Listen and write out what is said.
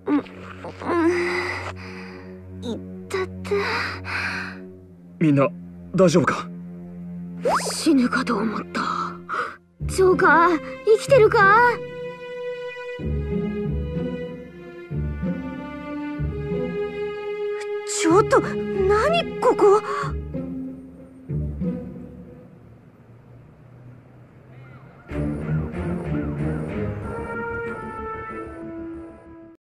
いったって。 みんな大丈夫か？ 死ぬかと思った。ジョーカー、生きてるか？ちょっと、何ここ？